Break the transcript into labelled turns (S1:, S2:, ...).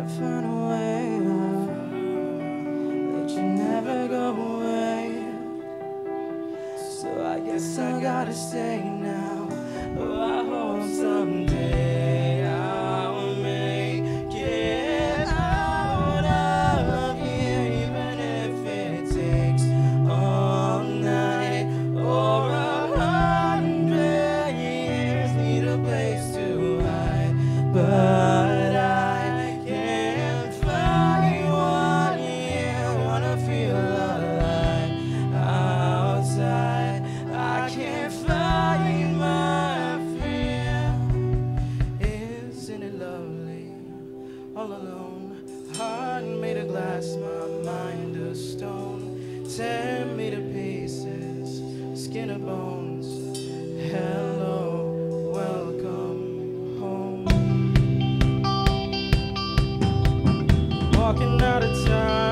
S1: gotta find a way that you never go away. So I guess I gotta stay now. Oh, I hope someday I'll make it out of here, even if it takes all night or 100 years. Need a place to hide, but I can't find one here. Wanna feel alive outside. I can't find my fear. Isn't it lovely? All alone, heart made of glass, my mind of stone. Tear me to pieces, skin and bones. Hello, welcome home. Walking out of time.